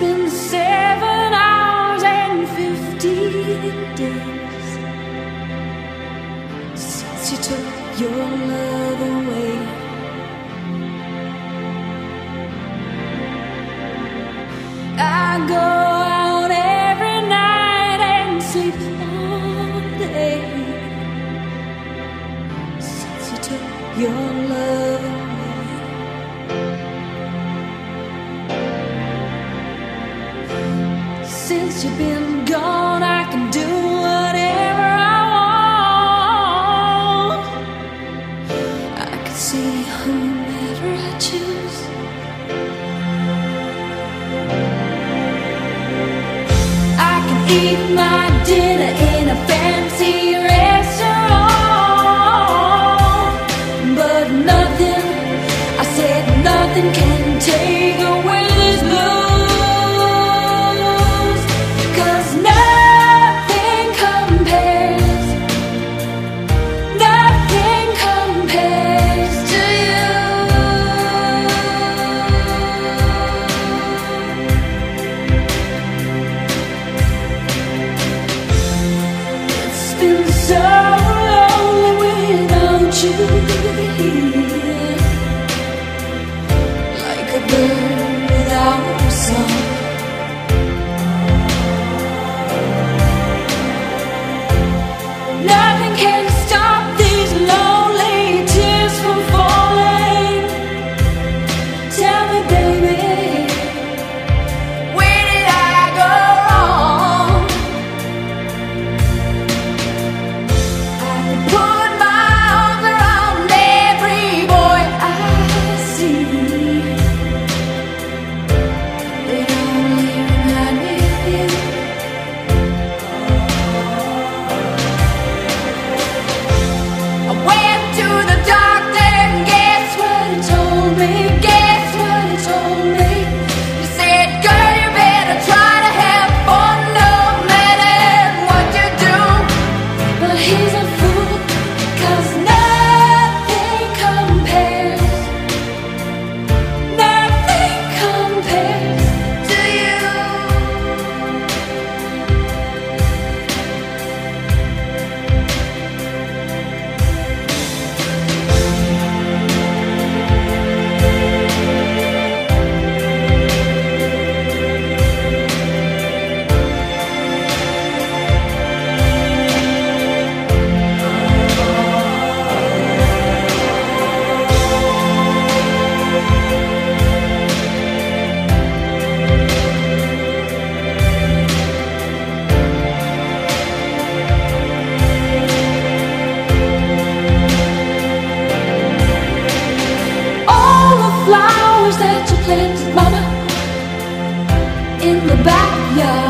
been 7 hours and 15 days since you took your love away. I go out every night and sleep all day since you took your love away. Since you've been gone, I can do whatever I want. I can see whomever I choose. I can eat my dinner in a fancy restaurant, but nothing, I said nothing can take away this blues. So lonely without you here, like a bird without a song. Nothing can stop these lonely tears from falling. Tell me, baby, where did I go wrong? Put my arms around every boy I see. They only remind me of you. I went to the doctor and guess what he told me? Guess what he told me? He said, girl, you better try to have fun no matter what you do. But he's a fool, 'cause nothing compares to you. All the flowers that you planted, mama, in the backyard,